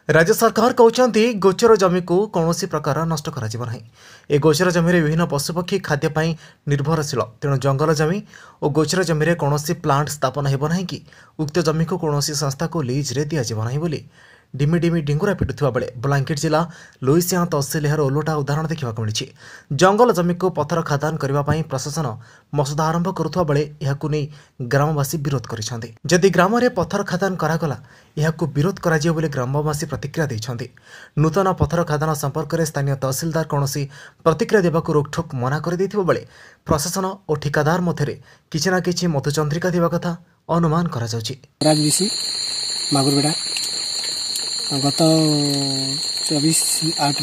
राज्य सरकार कहते गोचर जमी को कौन प्रकार नष्ट कर गोचर जमी विभिन्न पशुपक्षी खाद्य निर्भरशील तेणु जंगल जमी और गोचर जमी कौन प्लांट स्थापन होना कि उक्त जमी को कौन संस्था को लीज्रे दिज्व बोली डिमी डिमी ढिंगुरा पिटुवा बेले बलांगीर जिला लुईसिया तहसिल एहार ओलोटा उदाहरण देखा मिली। जंगल जमी को पत्थर खादान करने प्रशासन मसुदा आरंभ करुवा बेले ग्रामवासी विरोध कर जदि ग्राम में पत्थर खादान करागला यहां विरोध कर ग्रामवासी प्रतिक्रिया देते। नूतन पत्थर खादान संपर्क में स्थानीय तहसिलदार कौन प्रतिक्रिया देवाक रोकठोक मना कर बेले प्रशासन और ठिकादार मध्य किसी ना कि मधुचंद्रिका देवा कथा अनुमान कर गत 24/8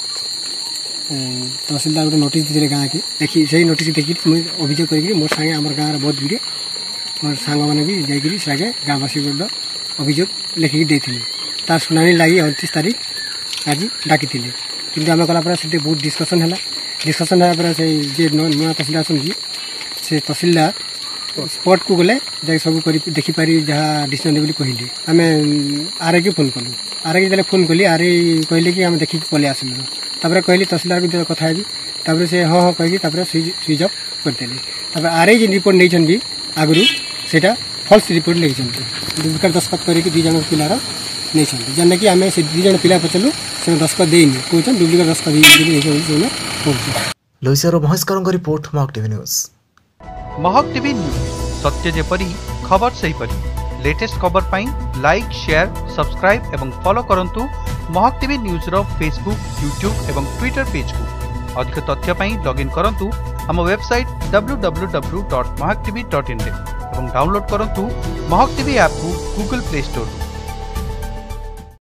तहसिलदार गोटे नोटिस देते गाँव की देखी से नोटिस देखी मुझे अभियोग कर मोर सागे आम गाँव बहुत गुड़े मोर सांग मैंने भी जाकि सागे गाँववासी अभियोग लिखिकी देते तार शुणी लगी 29 तारीख आज डाकी कि आम गलापर से बहुत डिस्कसन है से नुआ तहसिलदार सुनी से तहसिलदार स्पॉट को गले जाए सब देखिपारी जहाँ डिसीजन देवी कहली आम आर के फोन कलु आर के फोन कली आर कहले कि आम देखिक पलि आसलु तापर कहली तहसिलदार भी कथा भी से हाँ हाँ कही स्विच अफ करदेली आर जेन रिपोर्ट नहीं भी आगु से फल्स रिपोर्ट लिखिं डुप्लिकेट दस्खत करके 2 जन पिलार नहीं जेने कि आम से 2 जन पिला पचारू से दस्खत देनी कहते डुप्लिकेट दस्खत लुईसिया Mahesh report Mahak TV news. Mahak TV news सत्य जेपरी खबर सही परी लेटेस्ट खबर पाई लाइक शेयर सब्सक्राइब एवं फॉलो करंतु महक टीवी न्यूज रो फेसबुक यूट्यूब एवं ट्विटर पेज को अधिक तथ्य पाई लॉगिन करंतु हम वेबसाइट www.mahaktv.in एवं डाउनलोड करंतु महक टीवी ऐप को गूगल प्ले स्टोर।